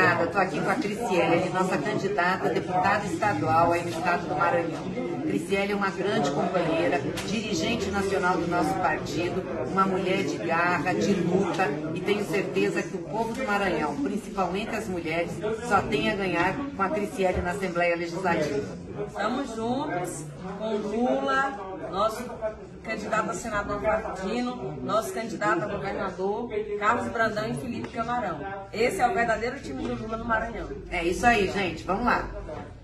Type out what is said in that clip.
deputada, estou aqui com a Gricielle, nossa candidata a deputada estadual aí no estado do Maranhão. Gricielle é uma grande companheira, dirigente nacional do nosso partido, uma mulher de garra, de luta, e tenho certeza que o povo do Maranhão, principalmente as mulheres, só tem a ganhar com a Gricielle na Assembleia Legislativa. Estamos juntos com Lula, nosso candidato a senador Martino, nosso candidato a governador, Carlos Brandão e Felipe Camarão. Esse é o verdadeiro time do Lula no Maranhão. É isso aí, gente. Vamos lá.